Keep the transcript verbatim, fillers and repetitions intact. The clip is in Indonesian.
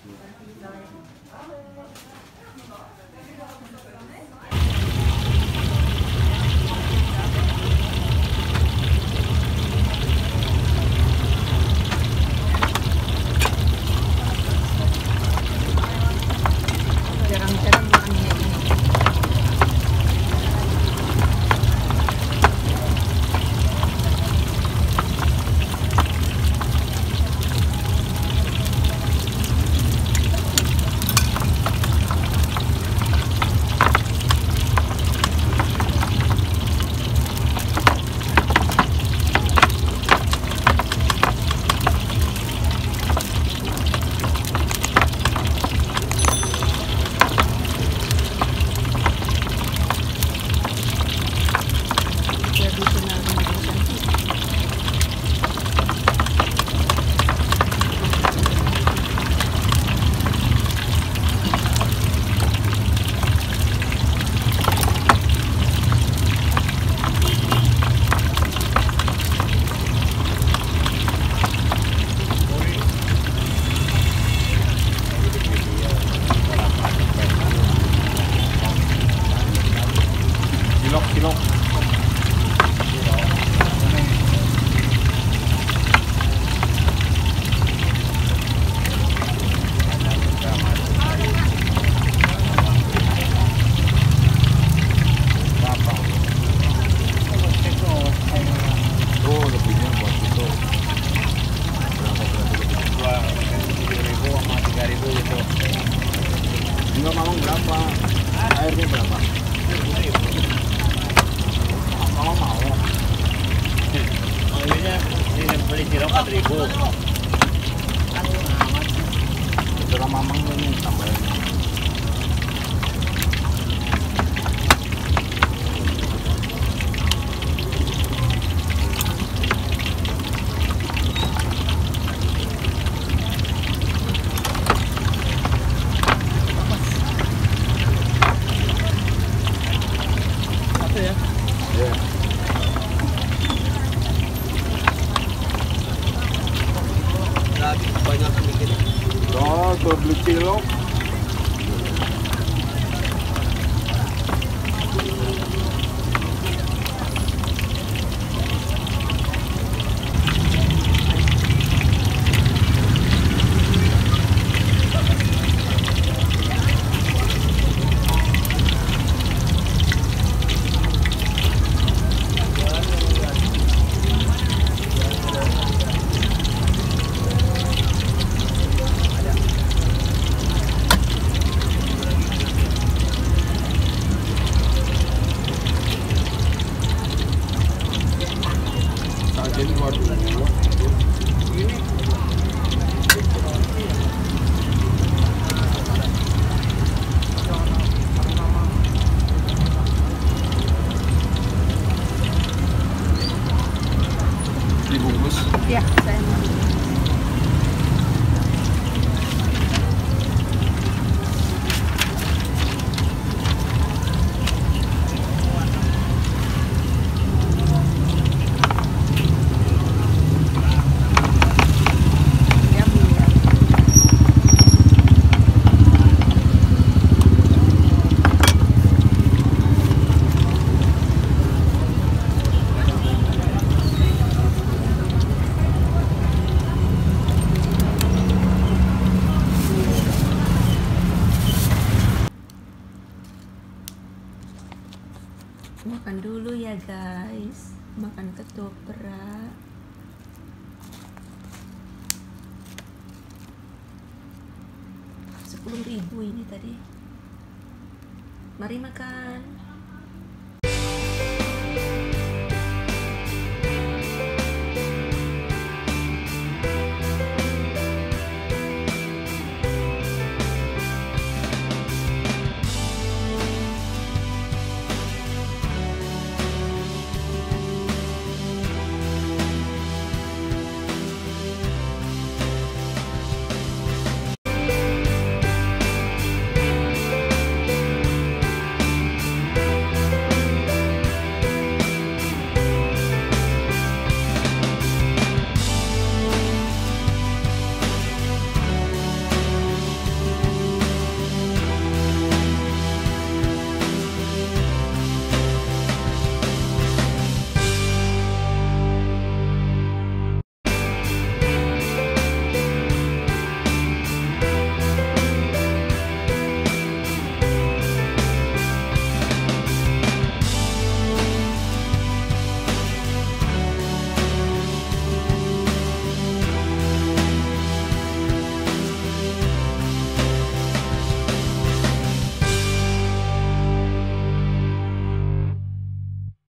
Jarang-jarang makan kayak gini. Tradisional Indonesian food. Cilok-cilok. Oh, lebihnya buat itu. Berapa berapa lebih? Dua tujuh ribu sama tiga ribu gitu. Enggak, mamang berapa? Airnya berapa? Mama mau. Airnya ini beli cilok empat ribu. Setelah mamang ini tambahin. Satu ya. Ya. Lagi banyak bikin. Oh, tuh beli cilok. Jadi waduh. Ini dibungkus. Ya, saya mau. Makan dulu ya guys, makan ketoprak. Sepuluh ribu ini tadi. Mari makan.